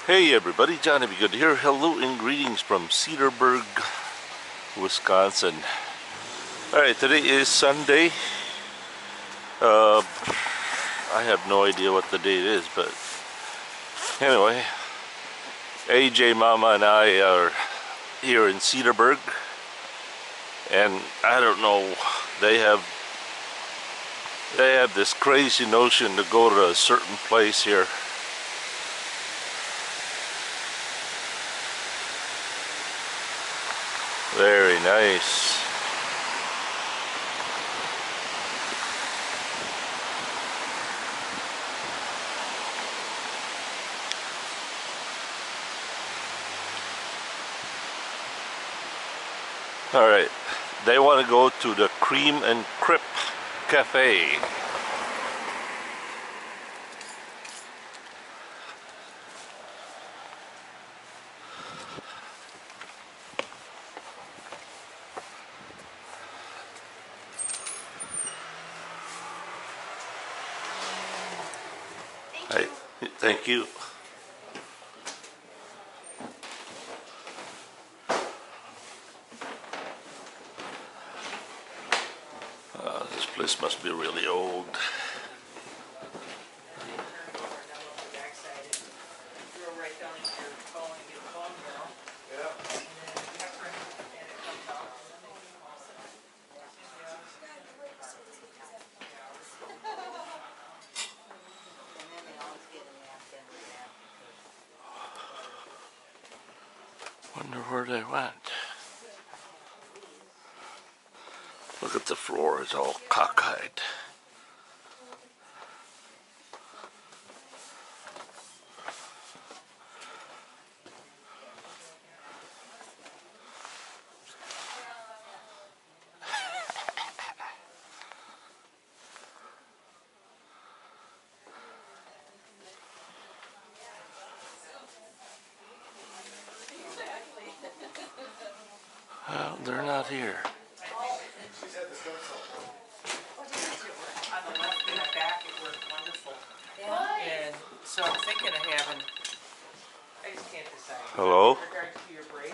Hey everybody, Johnny B. Good here. Hello and greetings from Cedarburg, Wisconsin. Alright, today is Sunday. I have no idea what the date is, but anyway, AJ, Mama, and I are here in Cedarburg, and I don't know, they have this crazy notion to go to a certain place here. Very nice. Alright, they want to go to the Cream and Crip Cafe. Thank you. This place must be really old. Wonder where they went. Look at the floor, it's all cockeyed. Well, they're not here. On the left in my back, it worked wonderful. And so I'm thinking of having, I just can't decide. Hello? In regards to your brace.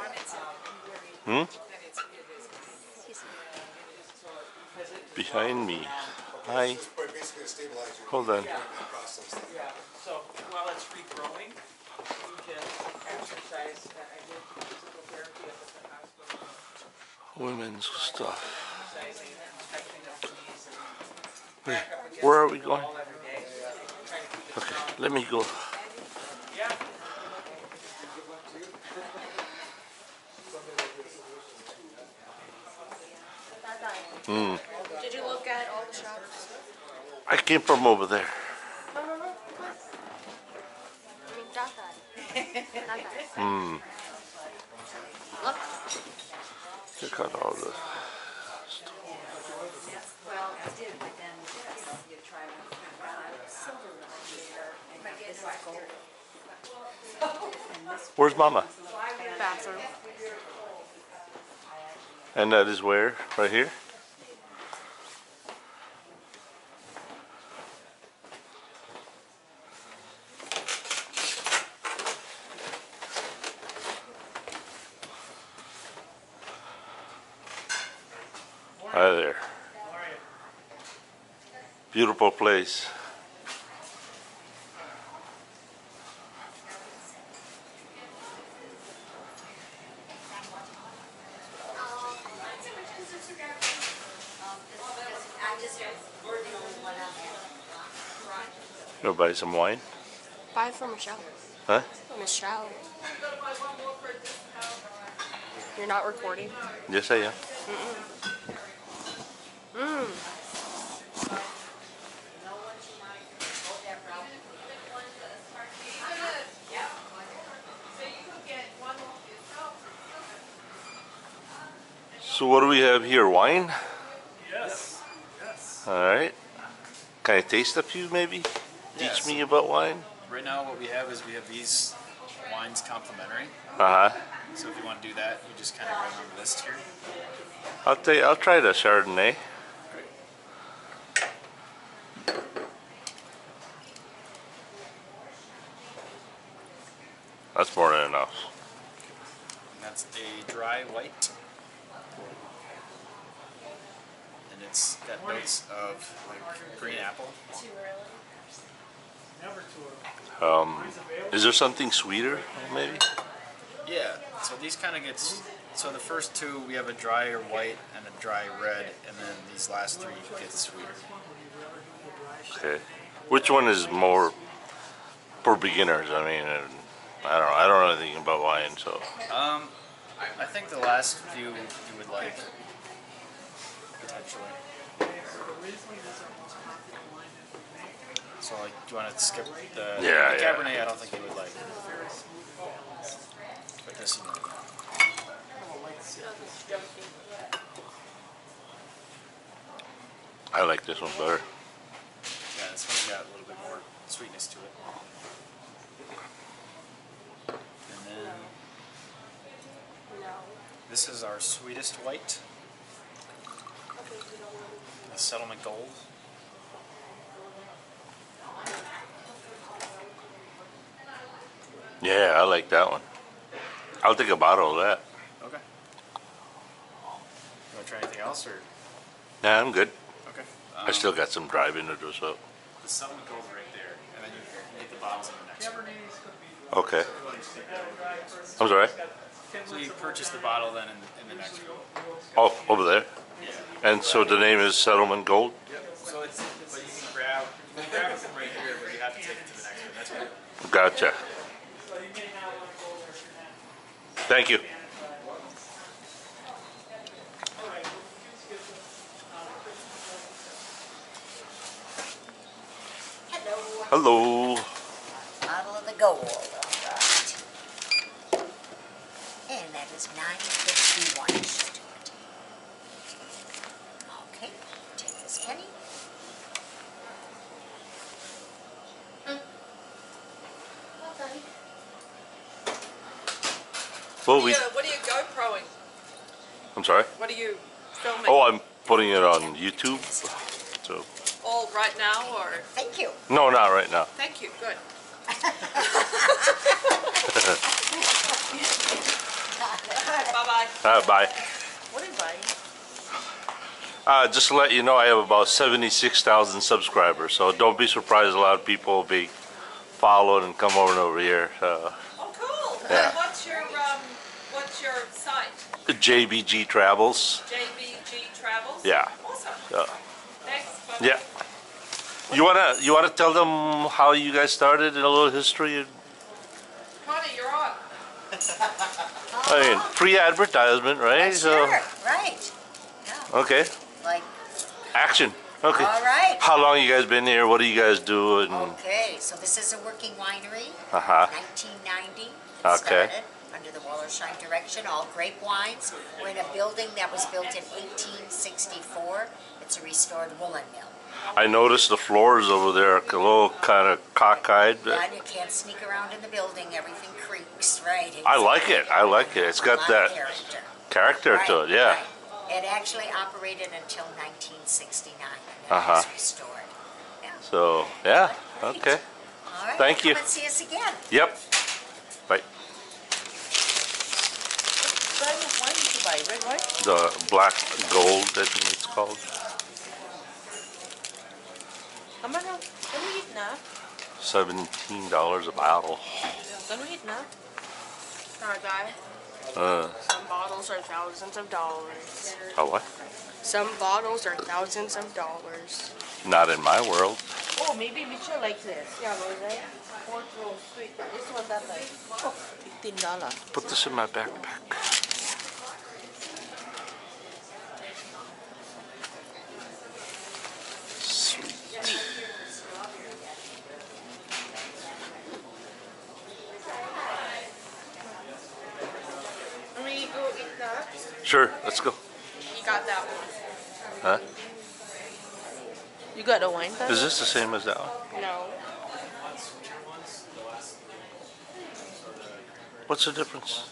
Behind me. Hi. Hold on. Yeah, so while it's regrowing, you can exercise. I did physical therapy at the hospital. Women's stuff. Exercising and stretching up the knees and Hey, back up against where are the we going? wall every day. Trying to keep it Okay, strong. let me go. Yeah. Did you look at all the shops? I came from over there. No. I mean, that side. Not that side. Look. Check out all the Well, I did, but then, you try silver Where's Mama? Bathroom. And that is where? Right here? Hi there. Beautiful place. You wanna buy some wine? Buy for Michelle. Huh? Michelle. You're not recording? Yes, I am. So what do we have here? Wine? Yes. Alright. Can I taste a few maybe? Teach Yes. me about wine? Right now what we have is we have these wines complimentary. Uh-huh. So if you want to do that, you just kind of go on the list here. I'll try the Chardonnay. That's more than enough. And that's a dry white. And it's got notes of like green apple. Is there something sweeter, maybe? Yeah, so these kind of gets, so the first two we have a drier white and a dry red, and then these last three get sweeter. Okay. Which one is more for beginners? I mean, I don't know anything about wine, so. I think the last few you would like, potentially. So like, do you want to skip the, Yeah, the yeah. Cabernet? I don't think you would like. But this you might. I like this one better. Yeah, this one's got a little bit more sweetness to it. And then this is our sweetest white, the Settlement Gold. Yeah, I like that one. I'll take a bottle of that. Okay. You want to try anything else, or? Nah, I'm good. Okay. I still got some drive in it or so. The Settlement Gold's right there, and then you get the bottles in the next one. Okay. I'm sorry. So you purchase the bottle then in the next one. Oh, over there. Yeah. And so the name is Settlement Gold? So it's, but you can grab it from right here, but you have to take it to the next one. That's right. Gotcha. Thank you. Hello. Hello. Bottle of the gold, all right. And that is $9.51 to it. Okay, take this penny. Well, What are you GoProing? I'm sorry. What are you filming? Oh, I'm putting it on YouTube. So All right now, or? Thank you. no, not right now. Thank you, good. Bye-bye. Bye. What are you buying? Just to let you know, I have about 76,000 subscribers, so don't be surprised. A lot of people will be following and come over here. Oh, cool. Yeah. What's your site? JBG Travels. JBG Travels? Yeah. Awesome. Thanks. Bye. Yeah. You wanna tell them how you guys started and a little history? Connie, you're on. I mean, free advertisement, right? Sure, right. Yeah, Okay. like, Action. Okay. all right. How long you guys been here? What do you guys do? And Okay, so this is a working winery. uh-huh. 1990. Okay. Started under the Wallerstein direction, all grape wines. We're in a building that was built in 1864. It's a restored woolen mill. I noticed the floors over there are a little kind of cockeyed. But And you can't sneak around in the building, everything creaks, right? I like it. I like it. It's got A lot that of character. character to it. Yeah. Right. It actually operated until 1969, and then Uh-huh. it was restored. Yeah. So yeah. Okay. All right. Thank you. Come and see us again. Yep. Bye. What kind of wine did you buy? Red wine? The black gold, I think it's called. Can we eat now? $17 a bottle. Can we eat now? Guy. Uh, Some bottles are thousands of dollars. a what? Some bottles are thousands of dollars. Not in my world. Oh, maybe Mitchell likes this. Yeah, Rosé. Port Rose sweet. This one that like $15. Put this in my backpack. Sweet. Can we go eat that? Sure, let's go. You got that one. Huh? You got the wine Is this the same as that one? No. What's the difference?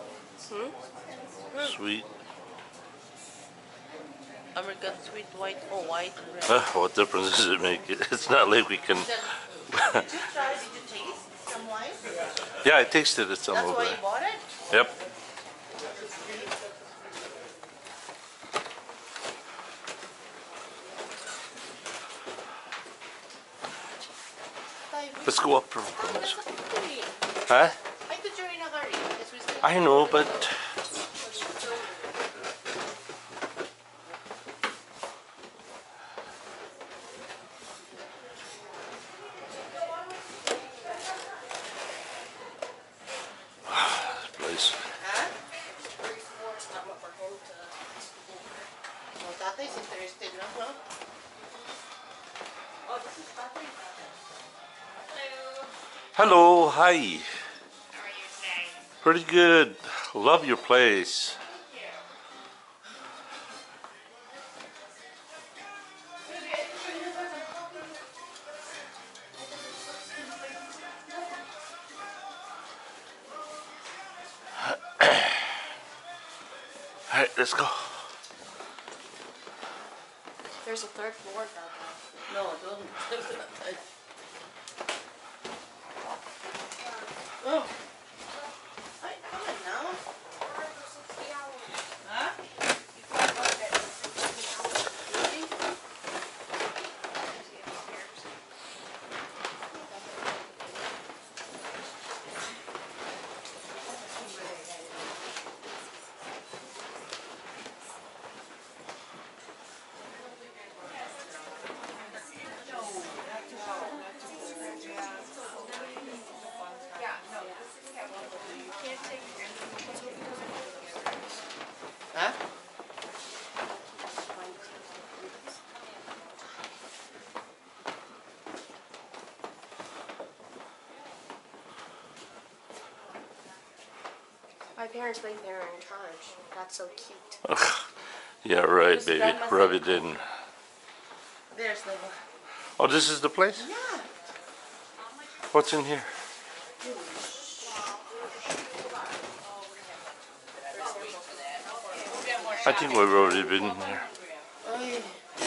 Sweet. American sweet white or white and red. What difference does it make? It's not like we can. Did you taste some wine? Yeah, I tasted it some That's over why there. you bought it? Yep. Let's go up from this. Huh? I thought you were in a hurry. Because we still I know, but this place. Huh? Well, Tatay's interested, no? Well, Oh, this is Tatay. Hello, hi. how are you today? Pretty good. Love your place. All right, let's go. There's a third floor down there. No, don't. Oh. Ay, come on now. Huh? Huh? My parents think they're in charge. That's so cute. Yeah, right, Just baby. grab my Rub thing. it in. There's the. Oh, this is the place? Yeah. What's in here? I think we've already been here. Ay.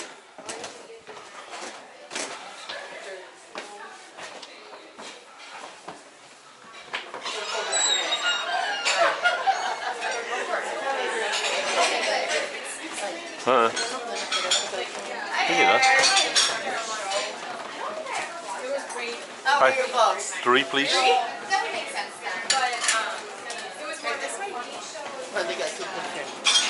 Huh? Here you go. How are your books? 3, please. Well, they got two pictures.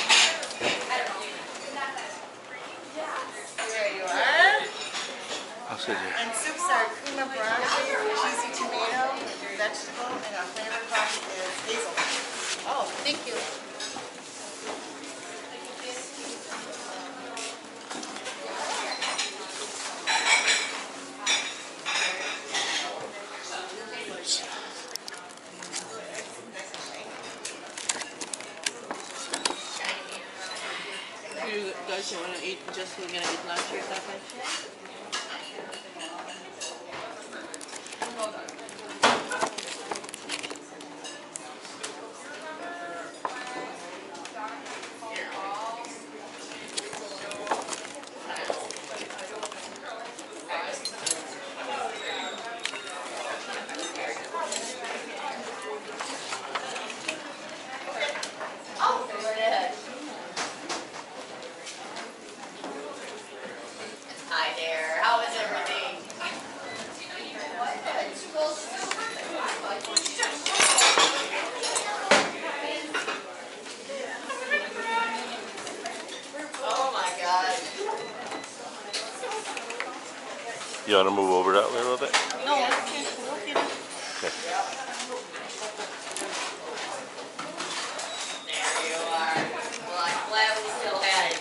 There you are. I'll sit here. And soups are cream of broccoli, cheesy tomato, vegetable, and our favorite coffee is hazel. Oh, thank you. You guys want to eat, just we're going to eat lunch or something? Hi there, how is everything? Oh my God. You want to move over that way a little bit? No, okay, okay. Okay. There you are. Well, I'm glad we still had it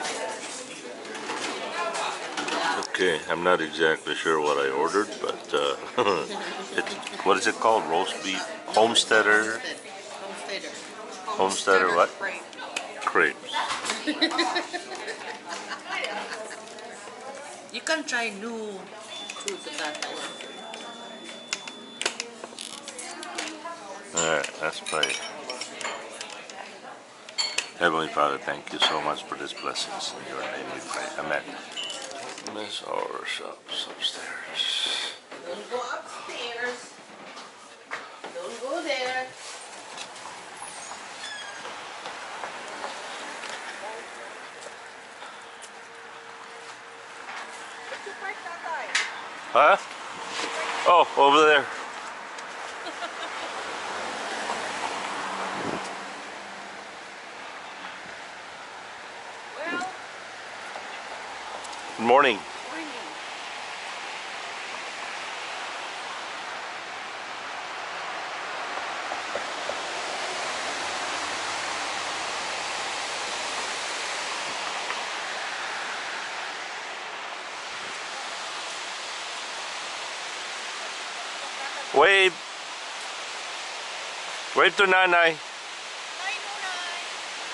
there. Okay, I'm not exactly sure what I ordered, but it's, what is it called? Roast beef? Homesteader? Homesteader. Homesteader what? Crepes. You can try new food to that one. Alright, let's pray. Heavenly Father, thank you so much for this blessings. In your name we pray. Amen. Miss our shops upstairs. Don't go upstairs. Don't go Oh, over there. Well, Good morning. morning. Wave. Wave to nanay. Hi, Nunay.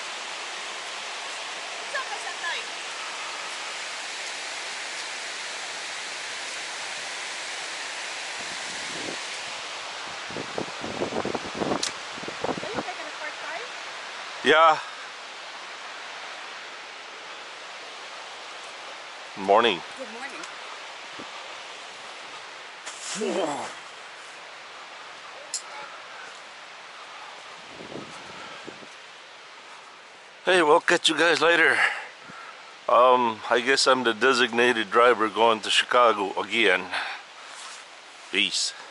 Saan ka sa tay? Are you taking a part time? Yeah. Morning. Good morning. Hey, we'll catch you guys later. I guess I'm the designated driver going to Chicago again. Peace.